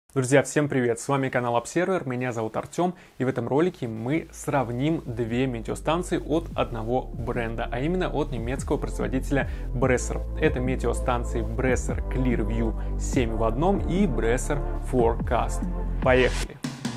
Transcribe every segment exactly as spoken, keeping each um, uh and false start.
Друзья, всем привет! С вами канал Observer, меня зовут Артем, и в этом ролике мы сравним две метеостанции от одного бренда, а именно от немецкого производителя Bresser. Это метеостанции Bresser Clearview семь в одном и Bresser Forecast. Поехали!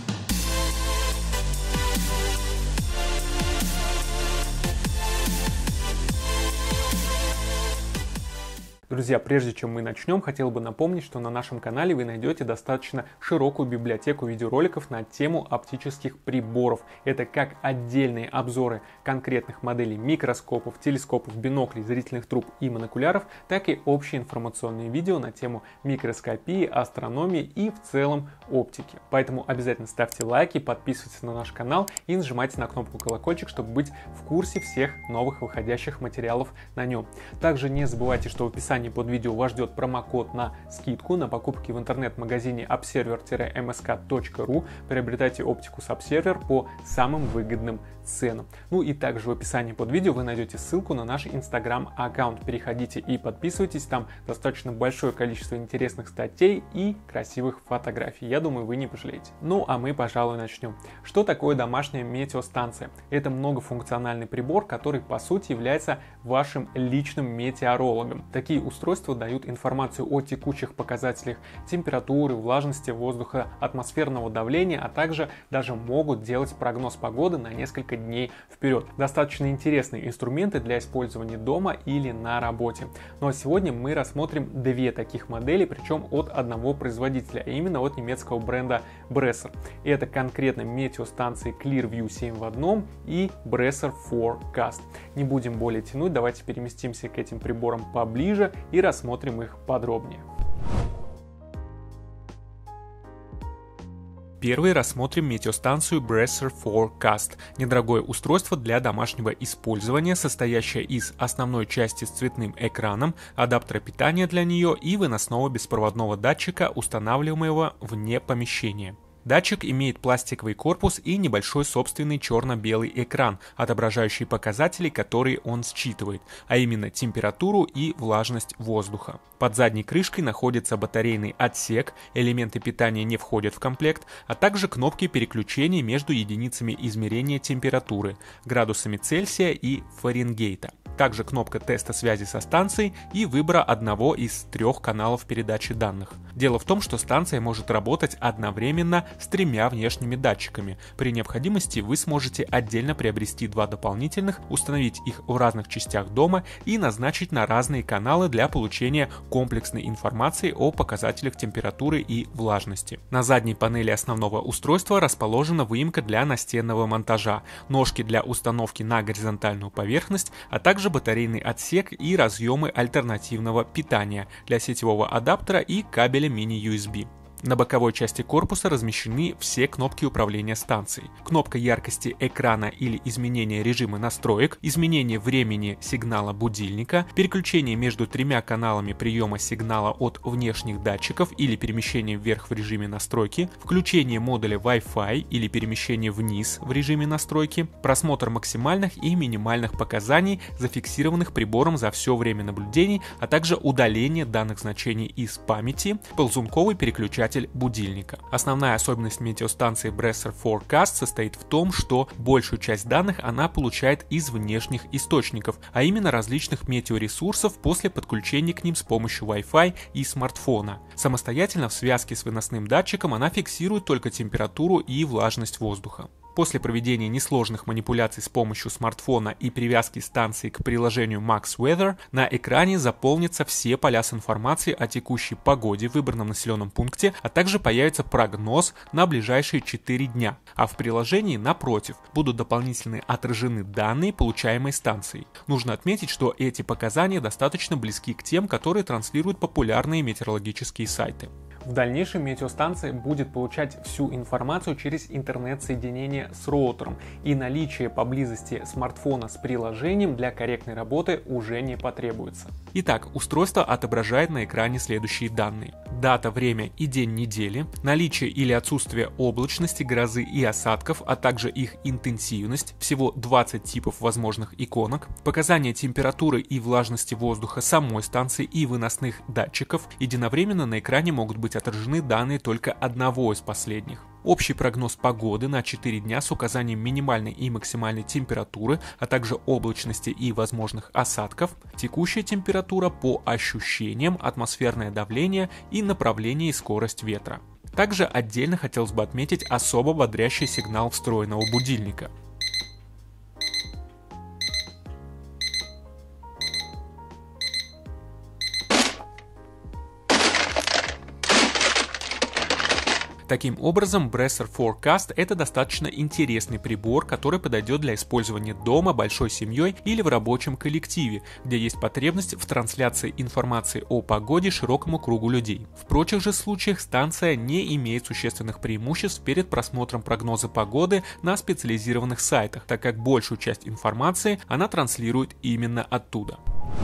Друзья, прежде чем мы начнем, хотел бы напомнить, что на нашем канале вы найдете достаточно широкую библиотеку видеороликов на тему оптических приборов. Это как отдельные обзоры конкретных моделей микроскопов, телескопов, биноклей, зрительных труб и монокуляров, так и общие информационные видео на тему микроскопии, астрономии и в целом оптики. Поэтому обязательно ставьте лайки, подписывайтесь на наш канал и нажимайте на кнопку колокольчик, чтобы быть в курсе всех новых выходящих материалов на нем. Также не забывайте, что в описании под видео вас ждет промокод на скидку на покупки в интернет-магазине обсервер эм эс ка точка ру. Приобретайте оптику с Observer по самым выгодным ценам. Ну и также в описании под видео вы найдете ссылку на наш инстаграм-аккаунт. Переходите и подписывайтесь, там достаточно большое количество интересных статей и красивых фотографий. Я думаю, вы не пожалеете. Ну а мы, пожалуй, начнем. Что такое домашняя метеостанция? Это многофункциональный прибор, который по сути является вашим личным метеорологом. Такие устройства дают информацию о текущих показателях температуры, влажности воздуха, атмосферного давления, а также даже могут делать прогноз погоды на несколько дней вперед. Достаточно интересные инструменты для использования дома или на работе. Ну а сегодня мы рассмотрим две таких модели, причем от одного производителя, а именно от немецкого бренда Bresser. И это конкретно метеостанции Clearview семь в одном и Bresser Forecast. Не будем более тянуть, давайте переместимся к этим приборам поближе и рассмотрим их подробнее. Первый рассмотрим метеостанцию Bresser Forecast. Недорогое устройство для домашнего использования, состоящее из основной части с цветным экраном, адаптера питания для нее и выносного беспроводного датчика, устанавливаемого вне помещения. Датчик имеет пластиковый корпус и небольшой собственный черно-белый экран, отображающий показатели, которые он считывает, а именно температуру и влажность воздуха. Под задней крышкой находится батарейный отсек, элементы питания не входят в комплект, а также кнопки переключения между единицами измерения температуры, градусами Цельсия и Фаренгейта. Также кнопка теста связи со станцией и выбора одного из трех каналов передачи данных. Дело в том, что станция может работать одновременно с тремя внешними датчиками. При необходимости вы сможете отдельно приобрести два дополнительных, установить их в разных частях дома и назначить на разные каналы для получения комплексной информации о показателях температуры и влажности. На задней панели основного устройства расположена выемка для настенного монтажа, ножки для установки на горизонтальную поверхность, а также батарейный отсек и разъемы альтернативного питания для сетевого адаптера и кабеля мини-ю эс би. На боковой части корпуса размещены все кнопки управления станцией. Кнопка яркости экрана или изменения режима настроек, изменение времени сигнала будильника, переключение между тремя каналами приема сигнала от внешних датчиков или перемещение вверх в режиме настройки, включение модуля Wi-Fi или перемещение вниз в режиме настройки, просмотр максимальных и минимальных показаний, зафиксированных прибором за все время наблюдений, а также удаление данных значений из памяти, ползунковый переключатель будильника. Основная особенность метеостанции Bresser Forecast состоит в том, что большую часть данных она получает из внешних источников, а именно различных метеоресурсов после подключения к ним с помощью Wi-Fi и смартфона. Самостоятельно в связке с выносным датчиком она фиксирует только температуру и влажность воздуха. После проведения несложных манипуляций с помощью смартфона и привязки станции к приложению Max Weather на экране заполнятся все поля с информацией о текущей погоде в выбранном населенном пункте, а также появится прогноз на ближайшие четыре дня. А в приложении, напротив, будут дополнительно отражены данные, получаемые станцией. Нужно отметить, что эти показания достаточно близки к тем, которые транслируют популярные метеорологические сайты. В дальнейшем метеостанция будет получать всю информацию через интернет-соединение с роутером, и наличие поблизости смартфона с приложением для корректной работы уже не потребуется. Итак, устройство отображает на экране следующие данные. дата, время и день недели, наличие или отсутствие облачности, грозы и осадков, а также их интенсивность, всего двадцать типов возможных иконок, показания температуры и влажности воздуха самой станции и выносных датчиков. Единовременно на экране могут быть отражены данные только одного из последних. Общий прогноз погоды на четыре дня с указанием минимальной и максимальной температуры, а также облачности и возможных осадков, текущая температура по ощущениям, атмосферное давление и направление и скорость ветра. Также отдельно хотелось бы отметить особо бодрящий сигнал встроенного будильника. Таким образом, Bresser Forecast — это достаточно интересный прибор, который подойдет для использования дома, большой семьей или в рабочем коллективе, где есть потребность в трансляции информации о погоде широкому кругу людей. В прочих же случаях станция не имеет существенных преимуществ перед просмотром прогноза погоды на специализированных сайтах, так как большую часть информации она транслирует именно оттуда.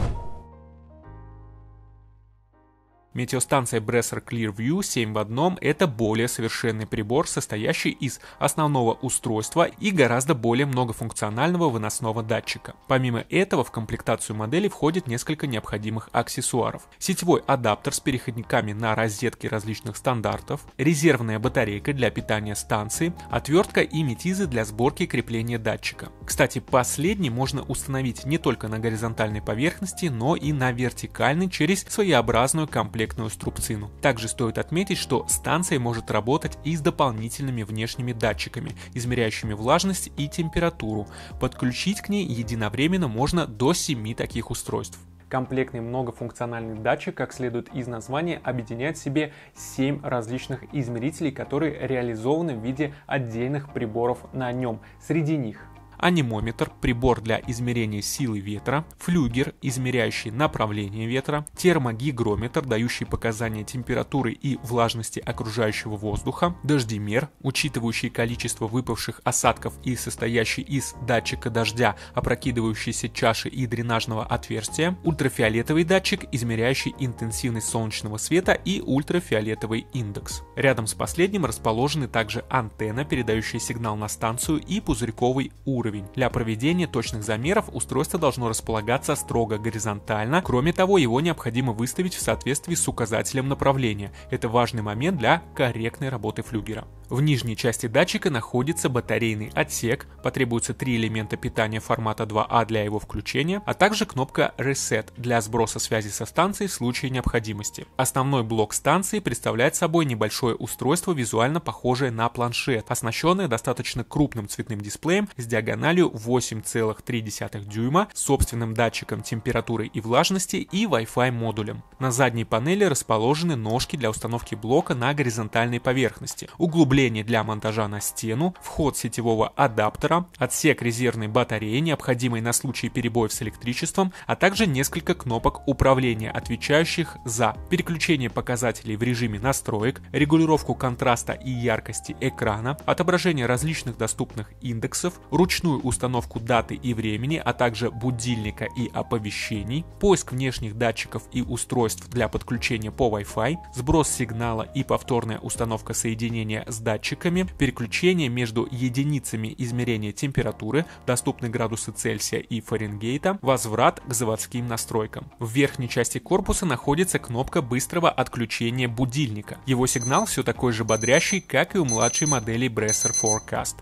Метеостанция Bresser Clearview семь в одном – это более совершенный прибор, состоящий из основного устройства и гораздо более многофункционального выносного датчика. Помимо этого, в комплектацию модели входит несколько необходимых аксессуаров. Сетевой адаптер с переходниками на розетки различных стандартов, резервная батарейка для питания станции, отвертка и метизы для сборки и крепления датчика. Кстати, последний можно установить не только на горизонтальной поверхности, но и на вертикальной через своеобразную комплектацию. Струбцину. Также стоит отметить, что станция может работать и с дополнительными внешними датчиками, измеряющими влажность и температуру. Подключить к ней единовременно можно до семи таких устройств. Комплектный многофункциональный датчик, как следует из названия, объединяет в себе семь различных измерителей, которые реализованы в виде отдельных приборов на нем. Среди них анемометр, прибор для измерения силы ветра, флюгер, измеряющий направление ветра, термогигрометр, дающий показания температуры и влажности окружающего воздуха, дождемер, учитывающий количество выпавших осадков и состоящий из датчика дождя, опрокидывающейся чаши и дренажного отверстия, ультрафиолетовый датчик, измеряющий интенсивность солнечного света и ультрафиолетовый индекс. Рядом с последним расположены также антенна, передающая сигнал на станцию, и пузырьковый уровень. Для проведения точных замеров устройство должно располагаться строго горизонтально, кроме того, его необходимо выставить в соответствии с указателем направления. Это важный момент для корректной работы флюгера. В нижней части датчика находится батарейный отсек, потребуется три элемента питания формата два А для его включения, а также кнопка Reset для сброса связи со станцией в случае необходимости. Основной блок станции представляет собой небольшое устройство, визуально похожее на планшет, оснащенное достаточно крупным цветным дисплеем с диагональю восемь целых три десятых дюйма, собственным датчиком температуры и влажности и Wi-Fi модулем. На задней панели расположены ножки для установки блока на горизонтальной поверхности, углубление для монтажа на стену, вход сетевого адаптера, отсек резервной батареи, необходимой на случай перебоев с электричеством, а также несколько кнопок управления, отвечающих за переключение показателей в режиме настроек, регулировку контраста и яркости экрана, отображение различных доступных индексов, ручную установку даты и времени, а также будильника и оповещений, поиск внешних датчиков и устройств для подключения по Wi-Fi, сброс сигнала и повторная установка соединения с датчиками, переключение между единицами измерения температуры, доступны градусы Цельсия и Фаренгейта, возврат к заводским настройкам. В верхней части корпуса находится кнопка быстрого отключения будильника. Его сигнал все такой же бодрящий, как и у младшей модели Bresser Forecast.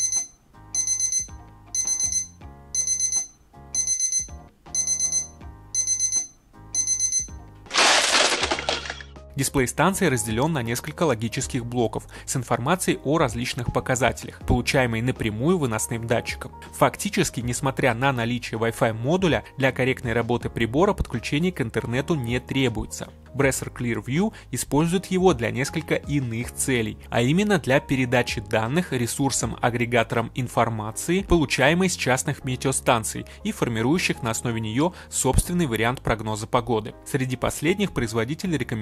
Дисплей станции разделен на несколько логических блоков с информацией о различных показателях, получаемой напрямую выносным датчиком. Фактически, несмотря на наличие Wi-Fi модуля, для корректной работы прибора подключение к интернету не требуется. Bresser Clearview использует его для несколько иных целей, а именно для передачи данных ресурсам-агрегаторам информации, получаемой с частных метеостанций и формирующих на основе нее собственный вариант прогноза погоды. Среди последних производитель рекомендует такие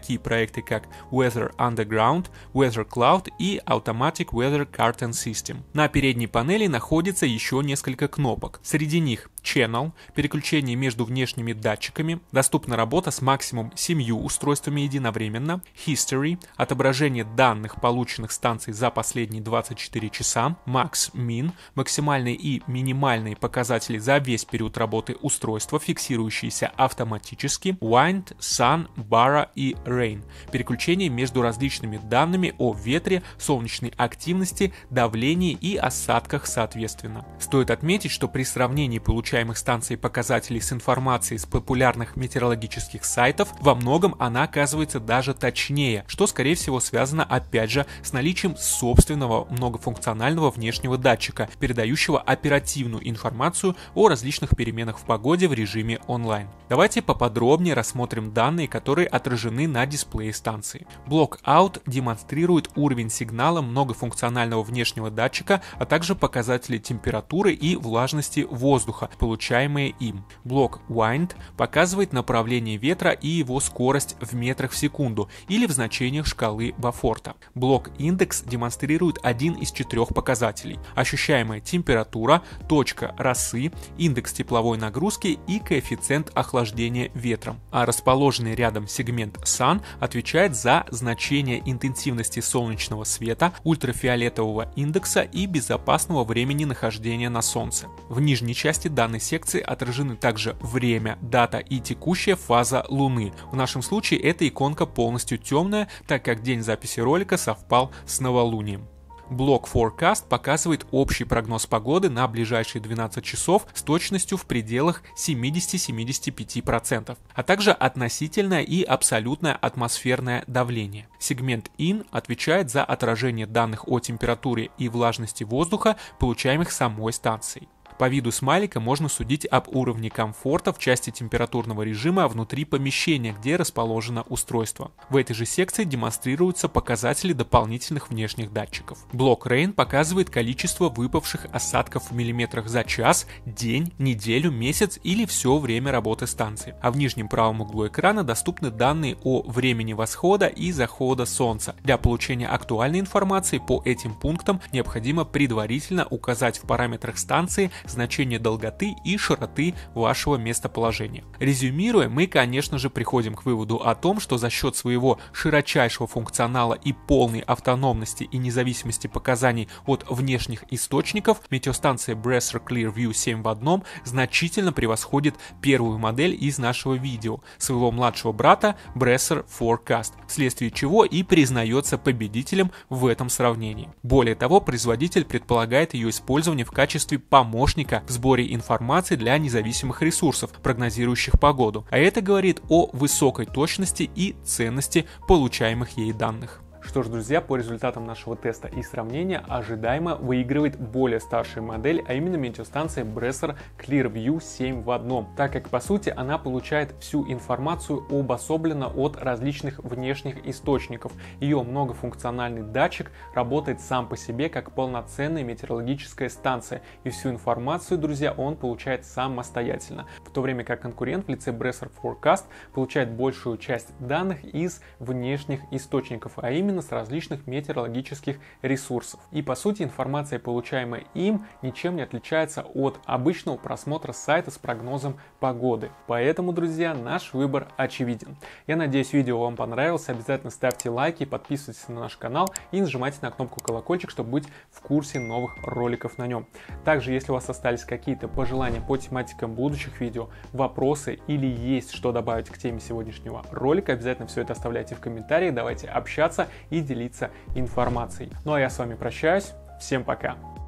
такие проекты, как Weather Underground, Weather Cloud и Automatic Weather Curtain System. На передней панели находится еще несколько кнопок. Среди них Channel, переключение между внешними датчиками, доступна работа с максимум семью устройствами единовременно, History, отображение данных, полученных станцией за последние двадцать четыре часа, Max Min, максимальные и минимальные показатели за весь период работы устройства, фиксирующиеся автоматически, Wind, Sun, Bara и Rain, переключение между различными данными о ветре, солнечной активности, давлении и осадках соответственно. Стоит отметить, что при сравнении получаемых станций показателей с информацией с популярных метеорологических сайтов, во многом она оказывается даже точнее, что скорее всего связано опять же с наличием собственного многофункционального внешнего датчика, передающего оперативную информацию о различных переменах в погоде в режиме онлайн. Давайте поподробнее рассмотрим данные, которые отражены на дисплее станции. Block Out демонстрирует уровень сигнала многофункционального внешнего датчика, а также показатели температуры и влажности воздуха, получаемые им. Блок Wind показывает направление ветра и его скорость в метрах в секунду или в значениях шкалы Бафорта. Блок Index демонстрирует один из четырех показателей: ощущаемая температура, точка росы, индекс тепловой нагрузки и коэффициент охлаждения ветром. А расположенный рядом сегмент Sun отвечает за значение интенсивности солнечного света, ультрафиолетового индекса и безопасного времени нахождения на Солнце. В нижней части данной секции отражены также время, дата и текущая фаза Луны. В нашем случае эта иконка полностью темная, так как день записи ролика совпал с новолунием. Блок Forecast показывает общий прогноз погоды на ближайшие двенадцать часов с точностью в пределах семьдесят-семьдесят пять процентов, а также относительное и абсолютное атмосферное давление. Сегмент In отвечает за отражение данных о температуре и влажности воздуха, получаемых самой станцией. По виду смайлика можно судить об уровне комфорта в части температурного режима внутри помещения, где расположено устройство. В этой же секции демонстрируются показатели дополнительных внешних датчиков. Блок Rain показывает количество выпавших осадков в миллиметрах за час, день, неделю, месяц или все время работы станции. А в нижнем правом углу экрана доступны данные о времени восхода и захода Солнца. Для получения актуальной информации по этим пунктам необходимо предварительно указать в параметрах станции значение долготы и широты вашего местоположения. Резюмируя, мы, конечно же, приходим к выводу о том, что за счет своего широчайшего функционала и полной автономности и независимости показаний от внешних источников, метеостанция Bresser Clearview семь в одном значительно превосходит первую модель из нашего видео, своего младшего брата Bresser Forecast, вследствие чего и признается победителем в этом сравнении. Более того, производитель предполагает ее использование в качестве помощника в сборе информации для независимых ресурсов, прогнозирующих погоду, а это говорит о высокой точности и ценности получаемых ей данных. Что ж, друзья, по результатам нашего теста и сравнения ожидаемо выигрывает более старшая модель, а именно метеостанция Bresser Clearview семь в одном, так как по сути она получает всю информацию обособленно от различных внешних источников. Ее многофункциональный датчик работает сам по себе как полноценная метеорологическая станция, и всю информацию, друзья, он получает самостоятельно, в то время как конкурент в лице Bresser Forecast получает большую часть данных из внешних источников, а именно с различных метеорологических ресурсов. И по сути информация, получаемая им, ничем не отличается от обычного просмотра сайта с прогнозом погоды. Поэтому, друзья, наш выбор очевиден. Я надеюсь, видео вам понравилось. Обязательно ставьте лайки, подписывайтесь на наш канал и нажимайте на кнопку колокольчик, чтобы быть в курсе новых роликов на нем. Также, если у вас остались какие-то пожелания по тематикам будущих видео, вопросы или есть что добавить к теме сегодняшнего ролика, обязательно все это оставляйте в комментариях. Давайте общаться и делиться информацией. Ну а я с вами прощаюсь. Всем пока!